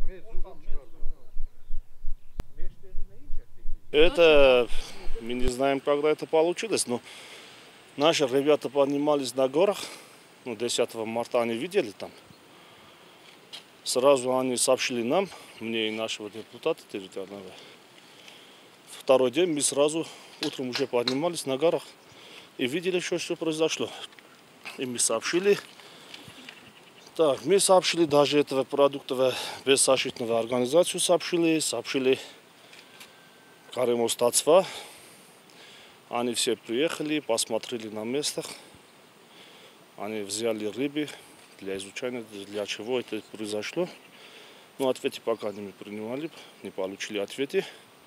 Это мы не знаем, когда это получилось, но наши ребята поднимались на горах, 10 марта они видели там. Сразу они сообщили нам, мне и нашего депутата территориального. Второй день мы сразу утром уже поднимались на горах и видели, что произошло. И мы сообщили. Так, мы сообщили даже этого продуктового беззащитного организацию сообщили Каримостатства. Они все приехали, посмотрели на местах. Они взяли рыбы для изучения, для чего это произошло. Но ответы пока не принимали, не получили ответы.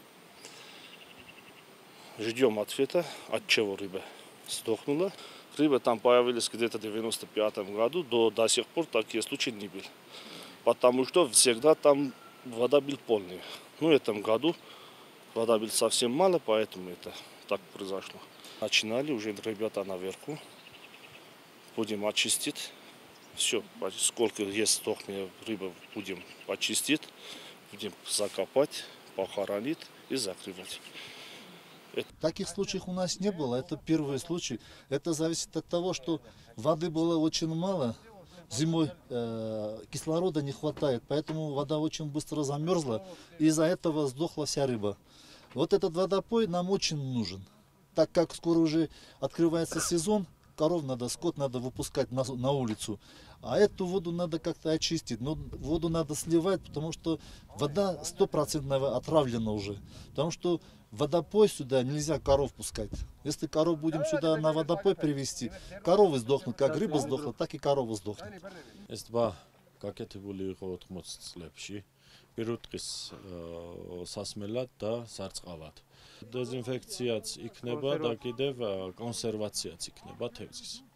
Ждем ответа, от чего рыба сдохнула. Рыба там появилась где-то в 1995 году, до сих пор такие случаи не были. Потому что всегда там вода была полная. В этом году вода была совсем мало, поэтому это так произошло. Начинали уже ребята наверху. Будем очистить. Все, сколько есть сдохнет рыба, будем очистить, будем закопать, похоронить и закрывать. Таких случаев у нас не было, это первый случай. Это зависит от того, что воды было очень мало, зимой кислорода не хватает, поэтому вода очень быстро замерзла, и из-за этого сдохла вся рыба. Вот этот водопой нам очень нужен, так как скоро уже открывается сезон, коров надо, скот надо выпускать на улицу, а эту воду надо как-то очистить, но воду надо сливать, потому что вода 100% отравлена уже, потому что водопой сюда нельзя коров пускать. Если коров будем сюда на водопой привезти, коровы сдохнут, как рыба сдохла, так и корова сдохнет. გაკეთებული იყო 80 წლებში პირუტყის სასმელად და სარწყავად. დეზინფექციაც იქნება და კიდევ კონსერვაციაც იქნება თევზის.